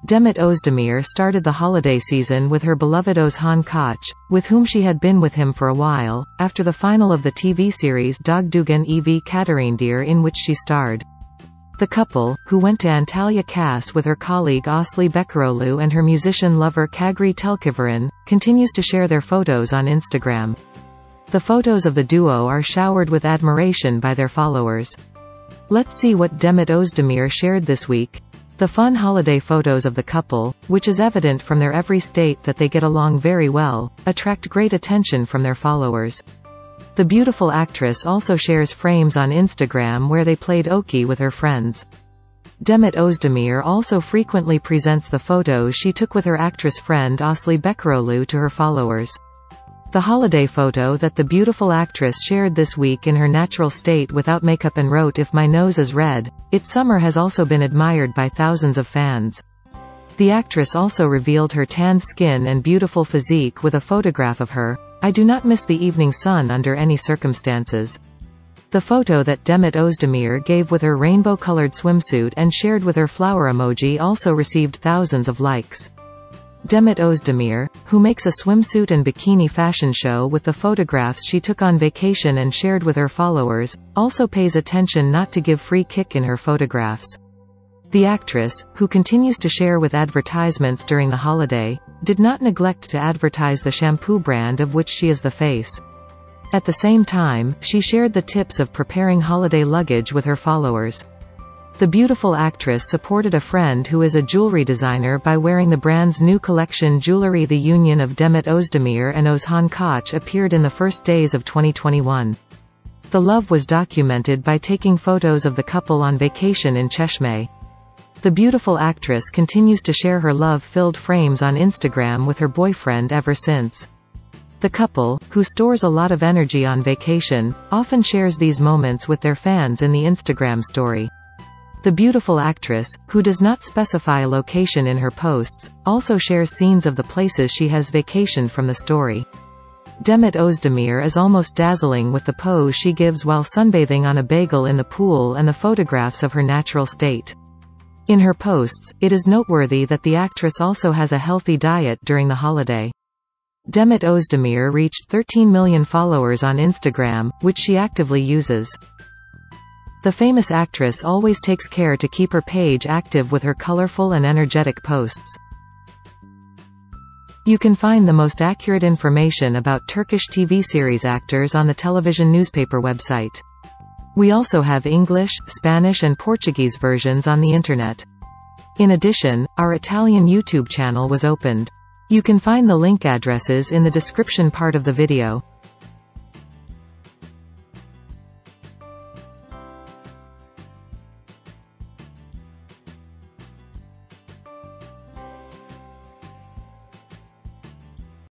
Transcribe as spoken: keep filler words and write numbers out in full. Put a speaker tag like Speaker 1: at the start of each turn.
Speaker 1: Demet Özdemir started the holiday season with her beloved Ozhan Koç, with whom she had been with him for a while, after the final of the T V series Dogdugan Ev Katerindir, in which she starred. The couple, who went to Antalya Kas with her colleague Asli Bekeroğlu and her musician lover Kagri Telkivaran, continues to share their photos on Instagram. The photos of the duo are showered with admiration by their followers. Let's see what Demet Özdemir shared this week. The fun holiday photos of the couple, which is evident from their every state that they get along very well, attract great attention from their followers. The beautiful actress also shares frames on Instagram where they played Oki with her friends. Demet Özdemir also frequently presents the photos she took with her actress friend Asli Bekeroğlu to her followers. The holiday photo that the beautiful actress shared this week in her natural state without makeup and wrote "If my nose is red, it's summer" has also been admired by thousands of fans. The actress also revealed her tanned skin and beautiful physique with a photograph of her. "I do not miss the evening sun under any circumstances." The photo that Demet Özdemir gave with her rainbow-colored swimsuit and shared with her flower emoji also received thousands of likes. Demet Özdemir, who makes a swimsuit and bikini fashion show with the photographs she took on vacation and shared with her followers, also pays attention not to give free kick in her photographs. The actress, who continues to share with advertisements during the holiday, did not neglect to advertise the shampoo brand of which she is the face. At the same time, she shared the tips of preparing holiday luggage with her followers. The beautiful actress supported a friend who is a jewelry designer by wearing the brand's new collection jewelry. The union of Demet Özdemir and Ozhan Koç appeared in the first days of twenty twenty-one. The love was documented by taking photos of the couple on vacation in Çeşme. The beautiful actress continues to share her love-filled frames on Instagram with her boyfriend ever since. The couple, who stores a lot of energy on vacation, often shares these moments with their fans in the Instagram story. The beautiful actress, who does not specify a location in her posts, also shares scenes of the places she has vacationed from the story. Demet Özdemir is almost dazzling with the pose she gives while sunbathing on a bagel in the pool and the photographs of her natural state. In her posts, it is noteworthy that the actress also has a healthy diet during the holiday. Demet Özdemir reached thirteen million followers on Instagram, which she actively uses. The famous actress always takes care to keep her page active with her colorful and energetic posts. You can find the most accurate information about Turkish T V series actors on the television newspaper website. We also have English, Spanish and Portuguese versions on the internet. In addition, our Italian YouTube channel was opened. You can find the link addresses in the description part of the video.